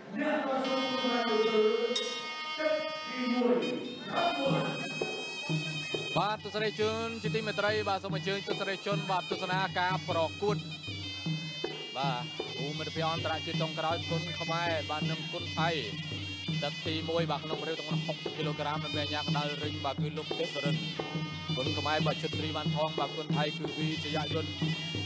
បាទទស្សនិកជនជាទីមេត្រីបាទសូមអញ្ជើញទស្សនិកជនបាទទស្សនាការប្រកួតបាទភូមិមិត្តភាពអន្តរជាតិចុងក្រោយគុណខ្មែរបាទនឹងគុណថៃទឹកទី1បាទក្នុងរាវទម្ងន់60គីឡូក្រាមនៅបញ្ញាកដាលរិញបាទគឺលោកទេសរិនគុណខ្មែរបាទឈុតស្រីវ៉ាន់ថងបាទគុណថៃគឺវីចយយុទ្ធ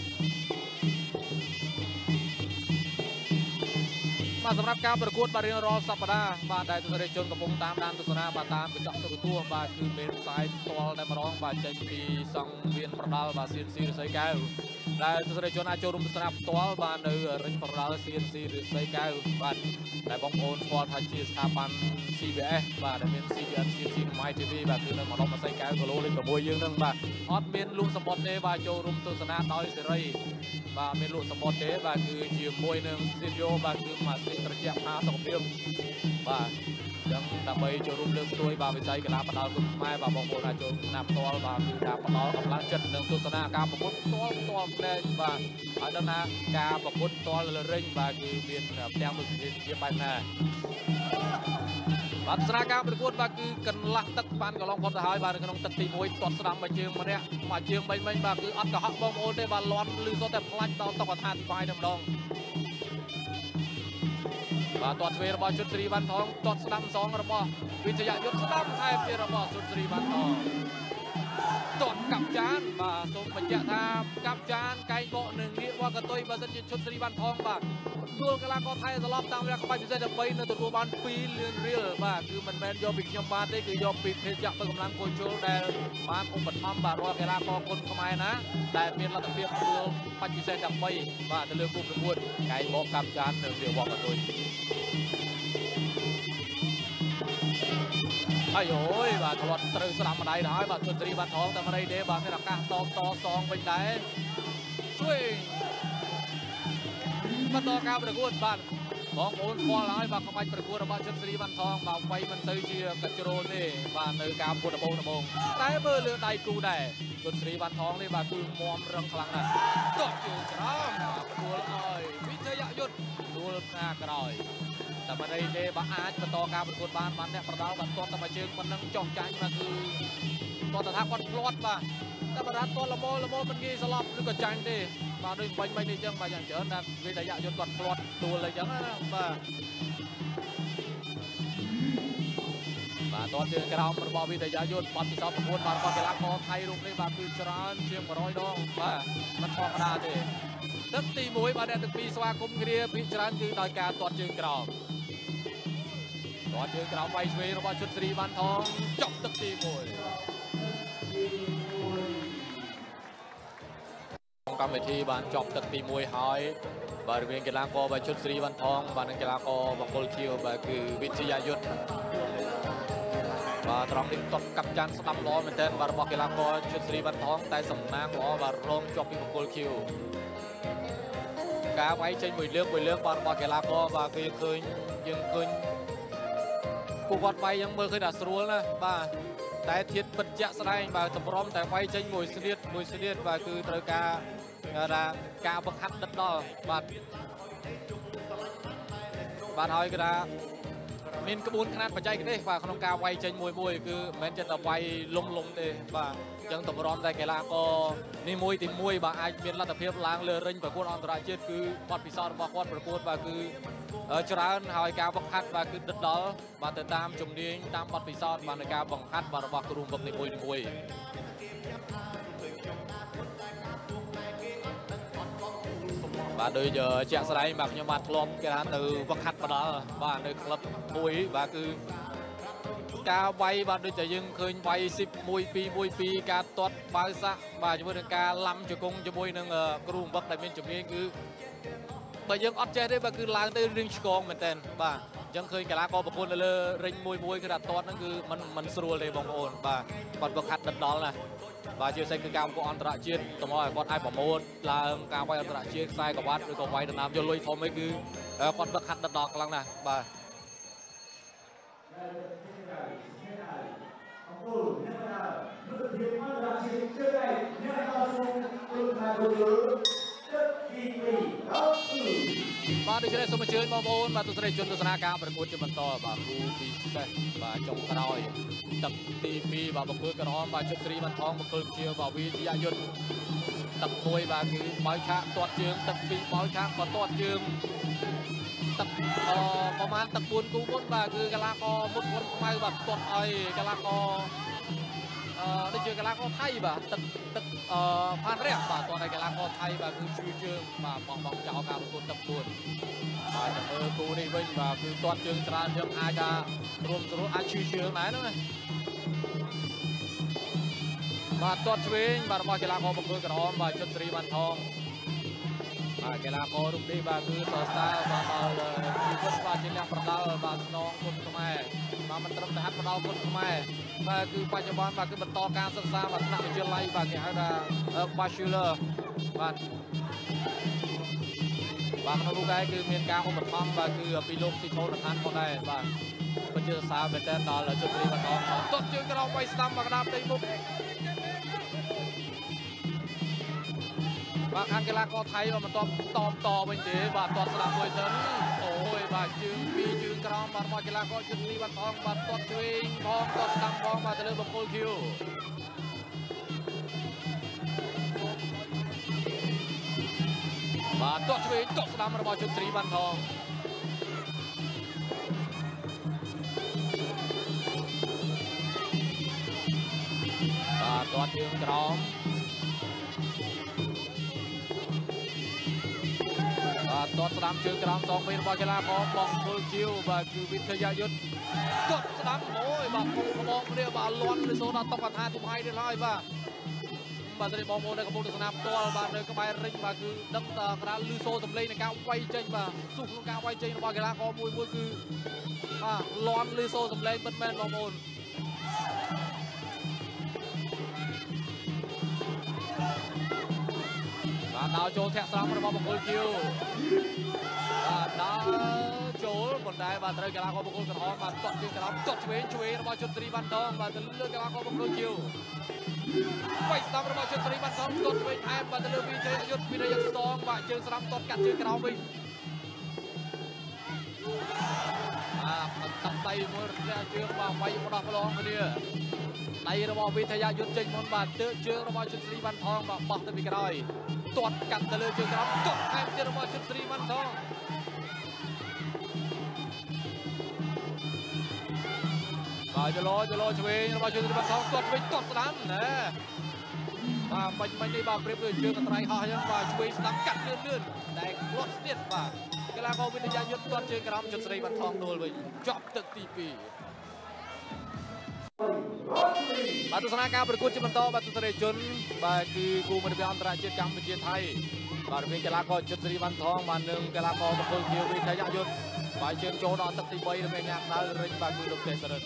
បាទសម្រាប់ការប្រកួតបាទរៀងរាល់សប្តាហ៍បាទដែលទស្សនិកជនកំពុងតាមដានទស្សនាបាទតាមកញ្ចក់ទូរទស្សន៍បាទគឺមានផ្សាយផ្ទាល់តែម្ដងបាទចេញពីសង្វៀនប្រដាល់បាទ CNC រិស័យកែវដែលទស្សនិកជនអាចចូលរួមទស្សនាផ្ទាល់បាទនៅរិញប្រដាល់ CNC រិស័យកែវបាទដែលបងប្អូនស្គាល់ថាជាស្ថាប័ន CBS បាទដែលមាន CBN CNC និង MyTV បាទគឺនៅម្ដុំរិស័យកែវគីឡូលេខ6យើងនឹងបាទអត់មានលក់សម្បត្តិទេបាទចូលរួមទស្សនាដោយសេរីបាទមានលក់សម្បត្តិទេបាទគឺជាមួយនឹងស្ទូឌីយោបាទគឺម៉ាស៊ីនត្រជាក់ផាសុខភាពបាទចឹងដើម្បីចូលរួមលើកស្ទួយបាទវិស័យកីឡាផ្ដាល់គុណខ្មែរបាទបងប្អូនអាចចូលណាប់ផ្ទាល់បាទគឺការផ្ដល់កម្លាំងចិត្តនិងទស្សនាការប្រកួតផ្ទាល់ផ្នែកបាទហើយដឹងថាការប្រកួតផ្ទាល់លើរិញបាទគឺមានផ្ទាំងដូចជាបែបណាបាទស្រាការប្រកួតបាទគឺកន្លះទឹកបានកន្លងផុតទៅហើយបាទនៅក្នុងទឹកទី1ទាត់ស្ដាំមួយជើងម្នាក់មួយជើងមិញបាទគឺអត់កុហកបងប្អូនទេបាទលាន់លឺសុទ្ធតែផ្លាច់ដល់តុកថាអធិប្បាយតែម្ដងបាទទាត់ស្វេរបស់ជុតស្រីវ៉ាន់ថងទាត់ស្ដាំសងរបស់វិទ្យាយុទ្ធស្ដាំថែមទៀតរបស់ជុតស្រីវ៉ាន់ថងទាត់កាប់ចានបាទសូមបញ្ជាក់ថាកាប់ចានកែងបកនឹងងាកវ៉ាកតុយបើសិនជាជុតស្រីវ៉ាន់ថងបាទទួលកីឡាករថៃសឡប់តាមរយៈក្បាច់ពិសេសដើម្បីនៅទទួលបាន2លានរៀលបាទគឺមិនមែនយកពីខ្ញុំបានទេគឺយកពីភេទយៈបើកម្លាំងពលជុលដែលបានឧបត្ថម្ភបាទរាល់កីឡាករគុណខ្មែរណាដែលមានលទ្ធភាពទួលបាច់ពិសេសទាំង3បាទទៅលើគូប្រកួតកែងបកកាប់ចាននៅវាវ៉ាកតុយអាយអូយបាទធ្លាត់ត្រូវស្ដាំម្ដាយទៅហើយបាទជុនស្រីវ៉ាន់ថងតែមិនអីទេបាទមានឱកាសតសងវិញដែរជួយបន្តការប្រកួតបាទបងប្អូនស្គាល់ហើយបាទក្បាច់ប្រកួតរបស់ជុនស្រីវ៉ាន់ថងបាទវាយមិនទៅជាកាជ្រូលទេបាទនៅការប្រកួតដំបូងតែមើលលើដៃគូដែរជុនស្រីវ៉ាន់ថងនេះបាទគឺមាំរឹងខ្លាំងណាស់ទាត់ជើងក្រោមទទួលឲ្យវិទ្យាយុទ្ធទួលផ្កាក្រោយតែមិនអីទេបាទអាចបន្តការប្រកួតបានអ្នកប្រដាល់បាទទាត់តែមួយជើងប៉ុណ្ណឹងចោះចាញ់បាទគឺទាត់ថាគាត់ផ្លាត់បាទតែបើថាទាត់ល្មមមិនងាយស្លាប់ឬក៏ចាញ់ទេបាទដូចបាញ់នេះអញ្ចឹងបាទយ៉ាងច្រើនថាវិទ្យាយុទ្ធគាត់ផ្លាត់ទួលអីចឹងណាបាទទាត់ជើងក្រោមរបស់វិទ្យាយុទ្ធបាត់ពិសោធន៍ប្រកួតបាទរបស់កីឡាករថៃរូបនេះបាទគឺច្រើនជាង100ដងបាទមិនធម្មតាទេទឹកទី1បាទអ្នកទាំងពីរស្វាគមន៍គ្នាភាគច្រើនគឺដោយការទាត់ជើងក្រោមទាត់ជើងក្រោមវាយឆ្វេងរបស់ជុតស្រីវ៉ាន់ថងចប់ទឹកទី1កម្មវិធីបានចប់ទឹកទី1ហើយបាទរវាងកីឡាករបាទជុតស្រីវ៉ាន់ថងបាទនិងកីឡាករបង្គោលខៀវបាទគឺវិទ្យាយុទ្ធបាទត្រង់នេះទាត់កាប់ចាន់ស្ដាំល្អមែនទែនបាទរបស់កីឡាករជុតស្រីវ៉ាន់ថងតែសំណាងល្អបាទរងជាប់ពីបង្គោលខៀវការវាយចេញមួយលើកបាទរបស់កីឡាករបាទគឺយើងឃើញពួកគាត់វាយយ៉ាងមើលឃើញថាស្រួលណាបាទតែធៀបពិតជាក់ស្ដែងបាទតម្រុំតែវាយចេញមួយស្លៀតបាទគឺត្រូវការបង្ហាត់ដិតដល់បាទហើយគឺថាមានក្បួនខ្នាតបច្ចេកទេសបាទក្នុងការវាយចេញមួយគឺមិនមែនចិត្តតែវាយលំទេបាទអញ្ចឹងតម្រាំតែកីឡាករនេះទី1បាទអាចមានលទ្ធភាពឡើងលើរិញប្រកួតអន្តរជាតិគឺបទពិសោធន៍របស់គាត់ប្រកួតបាទគឺច្រើនហើយការបង្ហាត់បាទគឺដិតដល់បាទទៅតាមជំនាញតាមបទពិសោធន៍បាទនៃការបង្ហាត់បាទរបស់គ្រូបង្វឹកនីមួយបាទដូចជាក់ស្ដែងបាទខ្ញុំបាទធ្លាប់គេថាទៅវឹកហាត់បដាល់បាទនៅក្លឹបមួយបាទគឺការវាយបាទដូចតែយើងឃើញវាយ10-1-2-1-2ការទាត់បាវសាក់បាទជាមួយនឹងការឡាំជង្គង់ជាមួយនឹងគ្រូបង្វឹកដែលមានជំនាញគឺបើយើងអត់ចេះទេបាទគឺឡើងទៅរៀងឆ្កងមែនតើបាទអញ្ចឹងឃើញកីឡាករប្រកួតនៅលើរិញមួយគឺថាទាត់ហ្នឹងគឺមិនស្រួលទេបងប្អូនបាទគាត់វឹកហាត់ដិតដល់ណាបាទជាពិសេសគឺការប្រកួតអន្តរជាតិតម្រូវឲ្យគាត់អាចប្រមូលឡើងការវាយអន្តរជាតិខ្សែក្រវ៉ាត់ឬក៏វាយដណ្ដើមយកលុយធំអីគឺគាត់វឹកហាត់ដិតដល់ខ្លាំងណាស់បាទបាទដូចនេះសូមអញ្ជើញបងប្អូនបាទទស្សនិកជនទស្សនាការប្រកួតជាបន្តបាទគូពិសេសបាទចុងក្រោយទឹកទី2បាទបង្គោលក្រហមបាទជិតស្រីបានថងបង្គោលជាបាទវិទ្យាយុទ្ធទឹក1បាទគឺបើកឆាកទាត់ជើងទឹក2បើកឆាកក៏ទាត់ជើងទឹកប្រហែលទឹក4គូមុនបាទគឺកីឡាករមុនខ្មៅបាទទាត់ឲ្យកីឡាករដូចជាកីឡាករថៃបាទទឹកផានរះបាទទាត់ឲ្យកីឡាករថៃបាទគឺជួយជើងបាទបងចោលការប្រកួតទឹក4បាទចាំមើលគូនេះវិញបាទគឺទាត់ជើងច្រើនយើងអាចថារួមស្រួលអាចជួយជើងដែរហ្នឹងណាបាទទាត់ឆ្វេងបាទរបស់កីឡាករបង្គោលក្រហមបាទជិតស្រីបានថងបាទកីឡាកររូបនេះបាទគឺសរសើរបាទដល់ជីវិតបាទជាអ្នកប្រដាល់បាទស្នងគុណខ្មែរបាទមិនត្រឹមតែហាត់ប្រដាល់គុណខ្មែរបាទគឺបច្ចុប្បន្នបាទគឺបន្តការសិក្សាបាទថ្នាក់វិទ្យាល័យបាទគេហៅថា Bachelor បាទក្នុងរូបដែរគឺមានការឧបត្ថម្ភបាទគឺពីលោកស៊ីថូនឋានផងដែរបាទពិតជាសរសើរមែនទែនដល់ជិតស្រីបានថងទាត់ជើងក្រោមវាយស្ដាំមកកណ្ដាលផ្ទៃមុខបាទខាងកីឡាករថៃបាទមិនតបវិញទេបាទទាត់ស្ដាប់មួយសិនអូយបាទជើង2ជើងក្រោមបាទរបស់កីឡាករជិតស្រីបានថងបាទទាត់ឆ្វេងផងទាត់ស្ដាំផងបាទទៅលើបង្គោលឃ្យូបាទទាត់ឆ្វេងទាត់ស្ដាំរបស់ជិតស្រីបានថងបាទទាត់ជើងក្រោមបាទទាត់ស្ដាំជើងក្រោម2មេរបស់កីឡាករបង្គោលឃ្យូបាទគឺវិទ្យាយុទ្ធទាត់ស្ដាំអូយបាទពុកក្បងគ្នាបាទលាន់លើសូនដល់តុកថាទី2នេះហើយបាទស្រីបងប្អូននៅកំពុងទស្សនាផ្ទាល់បាទនៅក្បែររិញបាទគឺដឹងតែកណ្ដាលលឺសូសំឡេងនៃការវាយចេញបាទសុខក្នុងការវាយចេញរបស់កីឡាករមួយគឺបាទលាន់លឺសូសំឡេងមិនមែនបងប្អូនបាទដល់ចូលធាក់ស្រង់របស់បង្គោលឃ្យូបាទដល់ចូលប៉ុន្តែបាទត្រូវកីឡាករបង្គោលក្រហមបាទទាត់ជើងក្រោមទាត់ឆ្វេងរបស់ជុតស្រីបានដងបាទទៅលើកីឡាករបង្គោលឃ្យូវាយស្ដាំរបស់ជើងស្រីបានថងទាត់ឆ្វេងថែមបាទទៅលើវិទ្យាយុទ្ធស្ទងបាទជើងស្ដាំទាត់កាត់ជើងក្រោមវិញតាំងដៃមួយរយៈជើងបាទវាយម្ដងម្ដងគ្នាដៃរបស់វិទ្យាយុទ្ធចេញមុនបាទទើជើងរបស់ជើងស្រីបានថងបាទបោះទៅពីក្រោយទាត់កាត់ទៅលើជើងក្រោមទាត់ថែមទៀតរបស់ជើងស្រីបានថងបាទចលោឆ្វេងរបស់ជើងស្រីបានថងទាត់ឆ្វេងទាត់ស្ដាំណាបាទបាញ់នេះបាទប្រៀបដូចជើងកន្ត្រៃហោះអញ្ចឹងបាទឆ្វេងស្ដាំកាត់លឿនតែគ្រាប់ស្ទៀតបាទកីឡាករវិទ្យាយុទ្ធទាត់ជើងក្រោមជើងស្រីបានថងដួលវិញចប់ទឹកទី2បាទទស្សនាការប្រកួតជាបន្តបាទទស្សនិកជនបាទគឺគូមិត្តភាពអន្តរជាតិកម្ពុជាថៃបាទរវាងកីឡាករជិតស្រីវ៉ាន់ថងបាទនិងកីឡាករបង្គោលឃ្យូវិទ្យាយុទ្ធបាទជើងចូលដល់ទឹកទី3រវាងអ្នកដៅរិញបាទគឺលោកទេសរិទ្ធ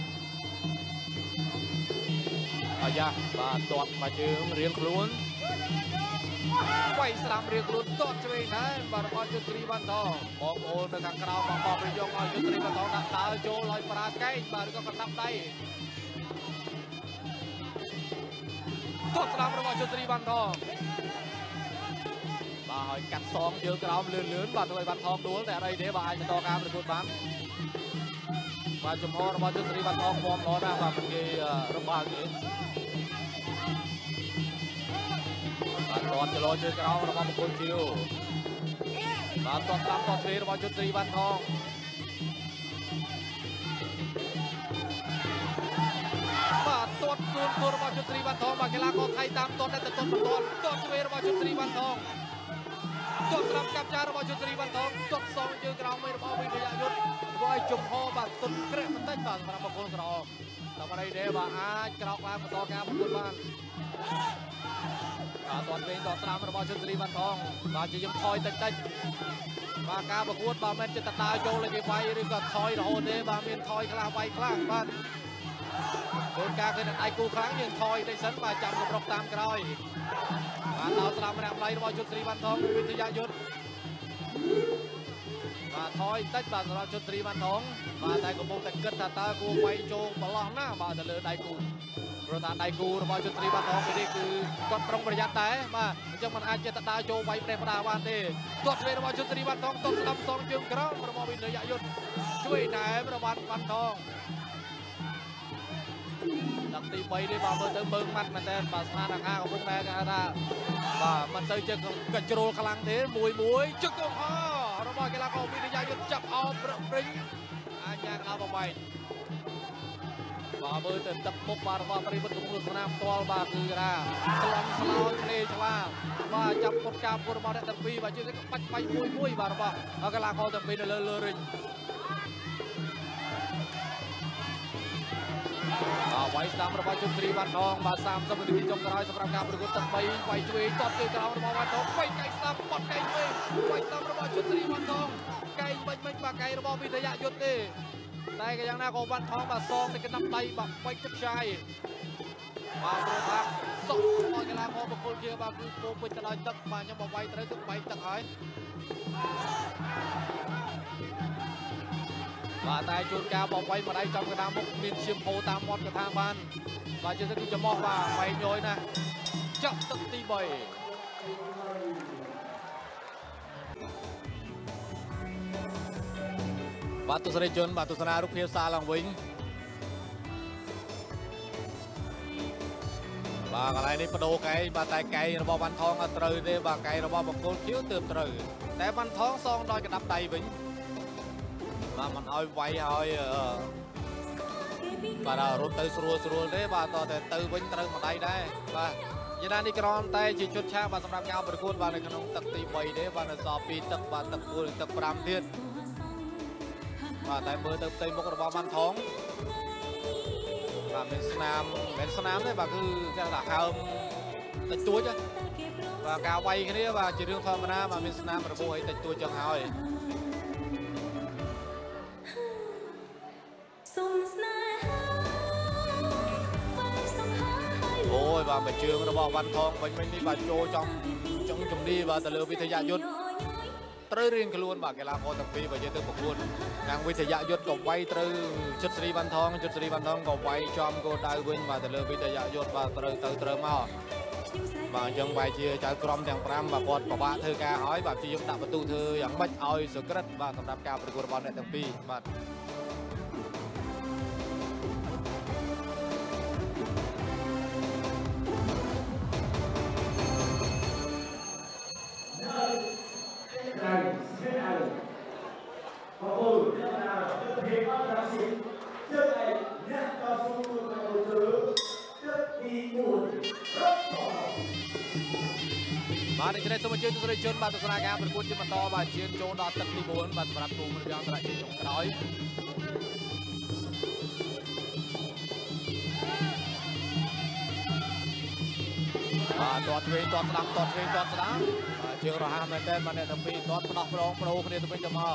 អាយ៉ាបាទទាត់មកជើងរៀងខ្លួនវាយស្ដាំរៀងខ្លួនទាត់ឆ្វេងដែរបាទរបស់ជិតស្រីវ៉ាន់ថងបងប្អូននៅខាងក្រៅបងប្រយោគឲ្យជិតស្រីវ៉ាន់ថងដាក់ដើរចូលឲ្យប្រាកែងបាទឬក៏កណ្ដាប់ដៃទាត់ស្ដាំរបស់ជិតស្រីវ៉ាន់ថងបាទឲ្យកាត់សងជើងក្រោមលឿនបាទទៅឲ្យវ៉ាន់ថងដួលតែអត់អីទេបាទអាចបន្តការប្រកួតបានបាទចំហរបស់ជិតស្រីវ៉ាន់ថងហ្មងល្អណាស់បាទមិនគេរបស់ទេបាទទាត់ចលោជើងក្រោមរបស់បង្គោលឃ្យូបាទទាត់ស្ដាំទាត់ឆ្វេងរបស់ជិតស្រីវ៉ាន់ថងបាទទាត់ខ្លួនរបស់ជិតស្រីវ៉ាន់ថងបាទកីឡាករថៃតាមទាត់តែទាត់មិនទាត់ឆ្វេងរបស់ជិតស្រីវ៉ាន់ថងទាត់ស្ដាំកាប់ចារបស់ជិតស្រីវ៉ាន់ថងទាត់សងជើងក្រោមមួយរបស់វិទ្យាយុទ្ធធ្វើឲ្យចំហបាទទុនក្រាក់បន្តិចបាទសម្រាប់បង្គោលក្រហមតែបើនេះទេបាទអាចក្រោកឡើងបន្តការប្រកួតបានទាត់វិញទាត់ស្ដាំរបស់ជិតស្រីវ៉ាន់ថងបាទជាយំថយតិចបាទការប្រកួតបាទមិនចិត្តដើរចូលឲ្យគេវាយឬក៏ថយរហូតទេបាទមានថយខ្លះវាយខ្លះបាទចូលការឃើញដៃគូខ្លាំងយើងថយតិចសិនបាទចាំសម្រុកតាមក្រោយបាទដល់ស្ដាំម្នាក់ម្លាយរបស់ជិតស្រីវ៉ាន់ថងវិទ្យាយុទ្ធបាទថយតិចបាទសម្រាប់ជិតស្រីវ៉ាន់ថងបាទតែកំពុងតែគិតថាតើគួរវាយចូលប្រឡោះណាបាទទៅលើដៃគូររត់ដៃគូរបស់ជុនស្រីបានថងនេះគឺគាត់ប្រុងប្រយ័ត្នដែរបាទអញ្ចឹងมันអាចចេះតែដើរចូលវាយប្រេះផ្ដាបានទេទាត់ឆ្វេងរបស់ជុនស្រីបានថងទាត់ស្ដាប់សងជើងក្រោមរបស់វិនយយុទ្ធជួយណែរបស់បានថងដល់ទី3នេះបាទមើលទៅមើងម៉ាត់មែនតើបាទស្នាដង្ហាកំពុងតែគេថាបាទមិនទៅជើងកជ្រុលខ្លាំងទេមួយជឹកកងហរបស់កីឡាករវិនយយុទ្ធចាប់អោបព្រិញអាចយ៉ាងណាបបែកបាទមើលទៅទឹកមុខបាទរបស់ប្រិមិត្តកំពុងស្នាមផ្ទាល់បាទគឺថាស្លន់ស្លោយឆ្លេឆ្លាបាទចាប់ពុតការពុតរបស់អ្នកទាំងពីរបាទជឿថាបាច់បាយមួយបាទរបស់កីឡាករទាំងពីរនៅលើរិញវាយស្ដាំរបស់ជុនស្រីបានថងបាទ30វិនាទីចុងក្រោយសម្រាប់ការប្រកួតទឹក3វាយជួយទាត់ជើងក្រោមរបស់បានថងវាយកែងស្ដាំបត់កែងវិញវាយស្ដាំរបស់ជុនស្រីបានថងកែងមិនបាទកែងរបស់វិទ្យាយុទ្ធទេតែក៏យ៉ាងណាក៏បានថងបាទសងទៅកណ្ដាប់ដៃបាទបាច់ទឹកឆាយបាទព្រោះថាសុខរបស់កីឡាករបង្គោលជាបាទគឺពោពេញទៅដោយទឹកបាទខ្ញុំមកវាយត្រូវទឹកបែកទឹកហើយបាទតែជួនកាលបបៃម្ដាយចំកណ្ដាលមុខមានឈាមហូរតាមមាត់កថាបានបាទជាគឺចំោះបាទបែកញយណាចាប់ទឹកទី3បាទទស្សនិកជនបាទទស្សនារូបភាពសារឡើងវិញបាទកន្លែងនេះបដូរកែងបាទតែកែងរបស់វ៉ាន់ថងអត់ត្រូវទេបាទកែងរបស់បង្គោលខៀវទើបត្រូវតែវ៉ាន់ថងសងដោយកណ្ដាប់ដៃវិញបាទមិនឲ្យវាយឲ្យបាទរត់ទៅស្រួលទេបាទតតែទៅវិញត្រូវម្ដាយដែរបាទយ៉ាងណានេះក្រំតែជាជុតឆាកបាទសម្រាប់ការប្រកួតបាទនៅក្នុងទឹកទី3ទេបាទនៅសល់2ទឹកបាទទឹក4និងទឹក5ទៀតបាទតែមើលទៅផ្ទៃមុខរបស់វ៉ាន់ថងបាទមានស្នាមទេបាទគឺគេថាហើមតិចតួចបាទការវាយគ្នាបាទជារឿងធម្មតាបាទមានស្នាមរបួសអីតិចតួចចឹងហើយអូយបាទមួយជើងរបស់វ៉ាន់ថងវិញនេះបាទចូលចំជំនីបាទទៅលើវិទ្យាយុទ្ធត្រូវរៀនខ្លួនបាទកីឡាករទាំងពីរបើយើងទៅប្រកួតខាងវិទ្យាយុទ្ធក៏វាយត្រូវជិតស្រីវ៉ាន់ថងក៏វាយចំគោលដៅវិញបាទទៅលើវិទ្យាយុទ្ធបាទត្រូវមកបាទអញ្ចឹងវាយជាចៅក្រមទាំង5បាទគាត់ពិបាកធ្វើការហើយបាទព្យាយាមដាក់បន្ទូធ្វើយ៉ាងម៉េចឲ្យសុក្រិតបាទសម្រាប់ការប្រកួតរបស់អ្នកទាំងពីរបាទបាទនេះសូមអញ្ជើញទស្សនិកជនបាទទស្សនាការប្រកួតជាបន្តបាទជឿនចូលដល់ទឹកទី4បាទសម្រាប់គូម្រាមអន្តរជាតិចុងក្រោយបាទទាត់ឆ្វេងទាត់ស្ដាំបាទជើងរហ័សមែនទែនបាទអ្នកទាំងពីរទាត់ផ្ដោះប្រងប្រូគ្នាទៅវិញទៅមក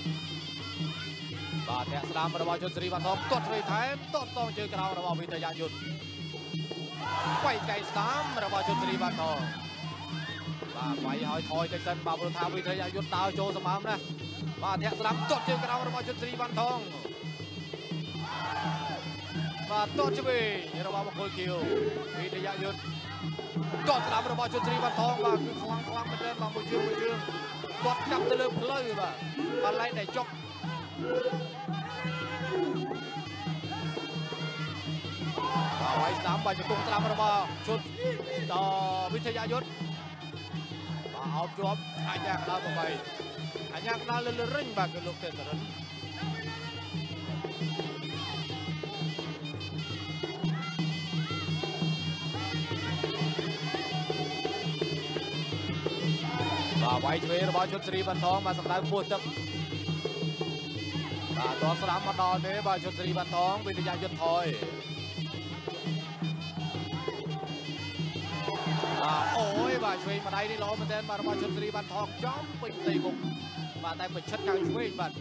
បាទធាក់ស្ដាំរបស់ជុនស្រីវ៉ាន់ថងទាត់ឆ្វេងថែមទាត់សងជើងក្រោមរបស់វិទ្យាយុទ្ធវាយកែងស្ដាំរបស់ជុនស្រីវ៉ាន់ថងបាទវាយឲ្យថយតិចសិនបាទព្រោះថាវិទ្យាយុទ្ធដើរចូលសម្បើមណាបាទធាក់ស្ដាំទាត់ជើងក្រោមរបស់ជុនស្រីវ៉ាន់ថងបាទទាត់ឆ្វេងរបស់បង្គោលខៀវវិទ្យាយុទ្ធទាត់ស្ដាំរបស់ជុនស្រីវ៉ាន់ថងបាទគឺខ្លាំងមែនទែនបាទមួយជើងគាត់ចាប់ទៅលើផ្លូវបាទកន្លែងដែលចុកបាទវាយស្ដាំបាទជង្គង់ស្ដាំរបស់ជុនដល់វិទ្យាយុទ្ធបាទអោបជាប់អាញាកដល់8អាញាកដល់លើរិញបាទគឺលោកទេសរិនបាទវាយឆ្វេងរបស់ជុនស្រីវ៉ាន់ថងបាទសម្ដៅពោះទឹកបាទតស្ដាំមកដល់ទេបាទជុនស្រីវ៉ាន់ថងវិទ្យាយុទ្ធថយបាទអូយបាទឆ្វេងម្ដាយនេះល្អមែនទែនបាទរបស់ជុនស្រីវ៉ាន់ថងចំពេញផ្ទៃមុខបាទតែប្រឈិតខាងឆ្វេងបាទ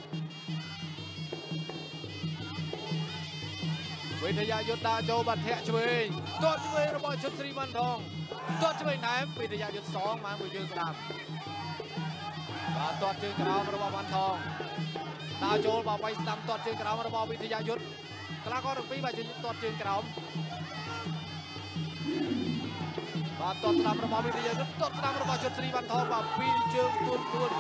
វិទ្យាយុទ្ធដើរចូលបាទធាក់ឆ្វេងទាត់ឆ្វេងរបស់ជុនស្រីវ៉ាន់ថងទាត់ឆ្វេងណែមវិទ្យាយុទ្ធសងមកមួយជើងស្ដាំបាទទាត់ជើងក្រោមរបស់វ៉ាន់ថងដើរចូលបាទវាយស្ដាំទាត់ជើងក្រោមរបស់វិទ្យាយុទ្ធកីឡាករទាំងពីរបាទជើងទាត់ជើងក្រោមបាទទាត់ស្ដាំរបស់វិទ្យាយុទ្ធទាត់ស្ដាំរបស់ជុតស្រីវ៉ាន់ថងបាទពីរជើងទួន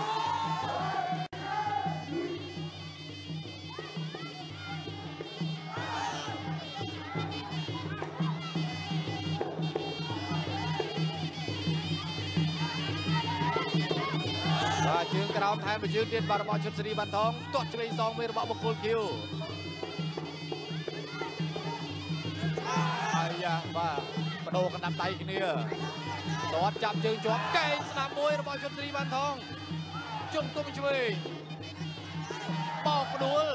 បាទជើងក្រោមថែមមួយជើងទៀតបាទរបស់ជុតស្រីវ៉ាន់ថងទាត់ឆ្វេងសងមួយរបស់បុគ្គលគីវអាយ៉ាបាទបដូរកណ្ដាប់ដៃគ្នាទាត់ចាប់ជើងជាប់កែងស្ដាប់មួយរបស់ជុតស្រីវ៉ាន់ថងជុំទង់ឆ្វេងបោកផ្ដួល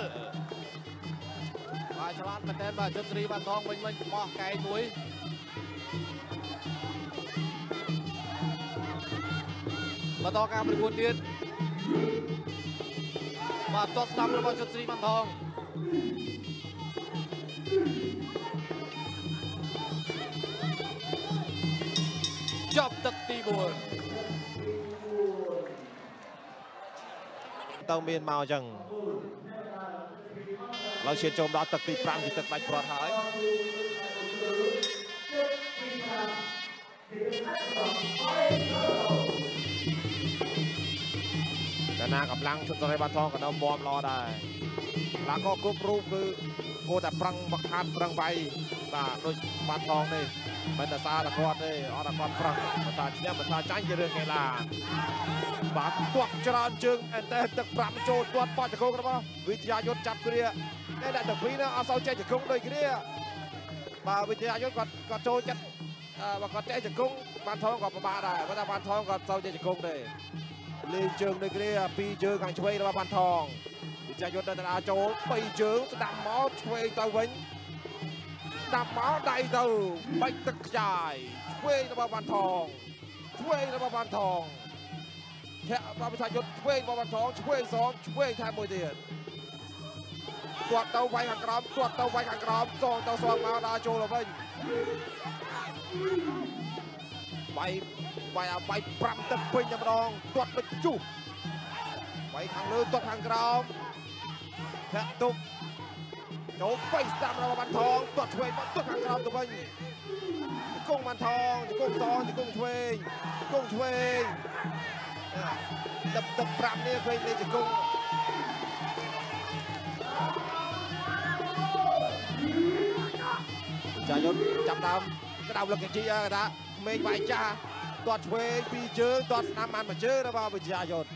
បាទឆ្លាតមែនទែនបាទជុតស្រីវ៉ាន់ថងវិញបោះកែងមួយបន្តការប្រកួតទៀតបាទទាត់ស្ដាំរបស់ជុតស្រីវ៉ាន់ថងចប់ទឹកទី4 ទៅមានមកអញ្ចឹងឡើយឈានចូលដល់ទឹកទី5ជាទឹកដាច់ព្រាត់ហើយតាណាកម្លាំងជុតស្រីវ៉ាន់ថងក៏នៅមាំល្អដែរឡាក៏គ្រប់រូបគឺគួរតែប្រឹងបង្ខាត់ប្រឹងវាយបាទដូចវ៉ាន់ថងនេះមិនតែសារតែគាត់ទេអត់តែគាត់ប្រឹងតែឈ្នះមិនថាចាញ់ជារឿងកីឡាបាទទាត់ច្រើនជើងអែនតែទឹក5ចូលទាត់បោះចង្គង់របស់វិទ្យាយុទ្ធចាប់គ្រាតែអ្នកទាំងពីរនោះអត់សូវចេះចង្គង់ដូចគ្រាបាទវិទ្យាយុទ្ធគាត់ចូលចិត្តបើគាត់ចេះចង្គង់វ៉ាន់ថងក៏ពិបាកដែរព្រោះតែវ៉ាន់ថងគាត់សូវចេះចង្គង់ទេលេងជើងដូចគ្នា2ជើងខាងឆ្វេងរបស់វ៉ាន់ថងវិទ្យាយុទ្ធទៅដល់ចូល3ជើងស្ដាំមកឆ្វេងទៅវិញស្ដាំមកដៃទៅបាច់ទឹកខ្ចាយឆ្វេងរបស់វ៉ាន់ថងឆ្វេងរបស់វ៉ាន់ថងធាក់របស់វិទ្យាយុទ្ធឆ្វេងរបស់វ៉ាន់ថងឆ្វេងសងឆ្វេងថែមមួយទៀតទាត់ទៅវាយខាងក្រោមទាត់ទៅវាយខាងក្រោមសងទៅសងមកដល់ចូលទៅវិញវាយ5ទឹកពេញតែម្ដងទាត់ដូចជុះវាយខាងលើទាត់ខាងក្រោមធាក់ទុកចូលបីស្ដាំរបស់វ៉ាន់ថងទាត់ឆ្វេងមកទាត់ខាងក្រោមទៅវិញជង្គង់វ៉ាន់ថងជង្គង់សងជង្គង់ឆ្វេងជង្គង់ឆ្វេងទឹក5នេះឃើញលេងជង្គង់ចាយុទ្ធចាប់ដើមក្តៅលឹកកជីគេថាក្មេងវាយចាស់ទាត់ឆ្វេង2ជើងទាត់ស្ដាំបាន1ជើងរបស់វិទ្យាយុទ្ធ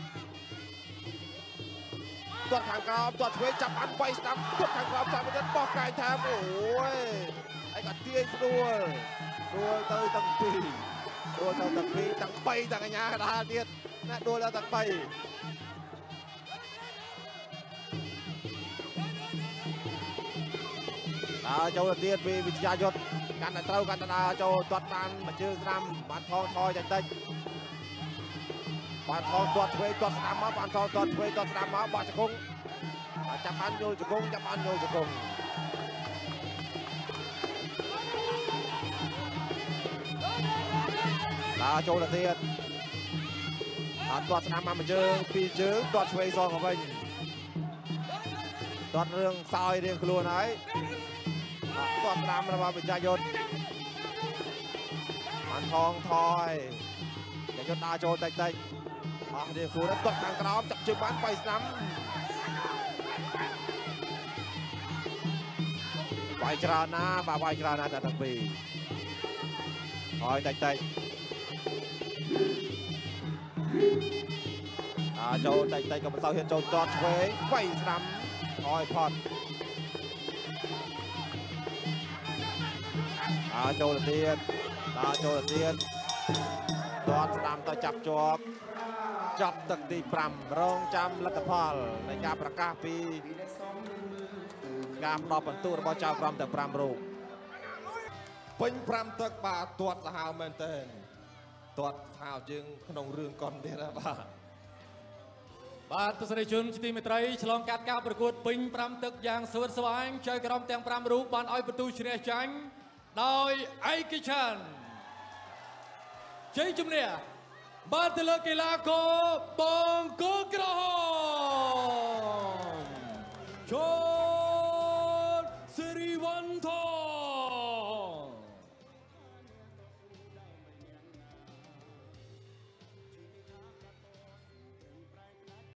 ទាត់ខាងក្រោមទាត់ឆ្វេងចាប់បាន3ស្ដាំទាត់ខាងក្រោមតាមទៅបោះកែងថែមអូយហើយក៏ទាញផ្ដួលទៅទាំងពីរទាំង3ទាំងកញ្ញាកដាលទៀតណាដួលដល់ទាំង3ចូលទៅទៀតពីវិទ្យាយុទ្ធកាន់តែត្រូវកាន់តែដើរចូលទាត់បានមួយជើងស្ដាំបានថងថយតិចបានថងទាត់ឆ្វេងទាត់ស្ដាំមកបានថងទាត់ឆ្វេងទាត់ស្ដាំមកបោះជង្គង់ចាប់បានយល់ជង្គង់ចាប់បានយល់ជង្គង់ដើរចូលទៅទៀតទាត់ស្ដាំមកមួយជើង2ជើងទាត់ឆ្វេងសងទៅវិញទាត់រឿងសោយរៀងខ្លួនហើយទាត់ស្ដាំរបស់វិទ្យាយុទ្ធបានថងថយវិទ្យាយុទ្ធដើរចូលតិចអស់រៀងខ្លួនទាត់ខាងក្រោមចាប់ជើងបាន3ស្ដាំវាយច្រើនណាបាទវាយច្រើនណាស់តែទាំងពីរហើយតិចចូលតិចក៏មិនសូវហ៊ានចូលទាត់ឆ្វេងវាយស្ដាំហើយផត់ចូលទៅទៀតទាត់ស្ដាំទៅចាប់ជាប់ចាប់ទឹកទី5រងចាំលទ្ធផលនៃការប្រកាសពីការផ្ដល់បន្ទុករបស់ចៅក្រមទាំង5រូបពេញ5ទឹកបាទទាត់សាហាវមែនទែនទាត់សាហាវជាងក្នុងរឿងកុនទៀតណាបាទទស្សនិកជនជាទីមេត្រីឆ្លងកាត់ការប្រកួតពេញ5ទឹកយ៉ាងស្វិតស្វាញចៅក្រមទាំង5រូបបានឲ្យបន្ទូឈ្នះចាញ់ដោយឯកច្ឆន្ទជ័យជំនះបាទទៅលើកីឡាករបង្គោលក្រហម